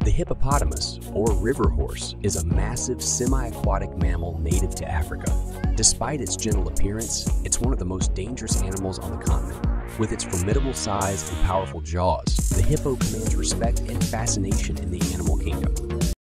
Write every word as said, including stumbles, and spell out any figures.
The hippopotamus, or river horse, is a massive semi-aquatic mammal native to Africa. Despite its gentle appearance, it's one of the most dangerous animals on the continent. With its formidable size and powerful jaws, the hippo commands respect and fascination in the animal kingdom.